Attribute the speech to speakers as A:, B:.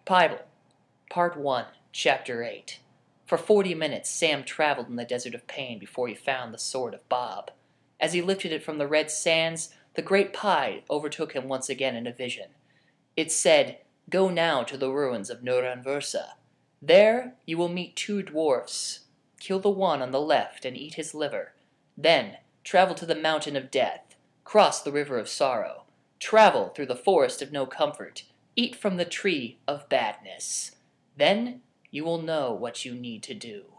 A: Pieble, Part 1, Chapter 8. For 40 minutes Sam traveled in the desert of pain before he found the sword of Bob. As he lifted it from the red sands, the great pie overtook him once again in a vision. It said, "Go now to the ruins of Nuranversa. There you will meet 2 dwarfs. Kill the one on the left and eat his liver. Then travel to the mountain of death. Cross the river of sorrow. Travel through the forest of no comfort. Eat from the tree of badness. Then you will know what you need to do."